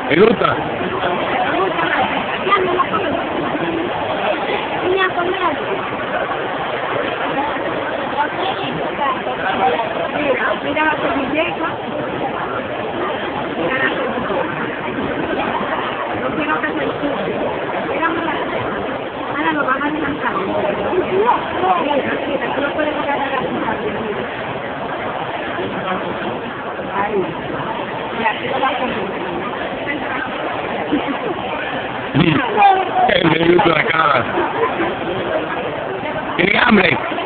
¿Te gusta? Mira la servilleta. No quiero que se ensucie. Ahora lo van a descansar. Mira, tú lo puedes sacar a la ahí. Ya, tú lo vas a comer. Me gusta la cara. ¿Tienes hambre?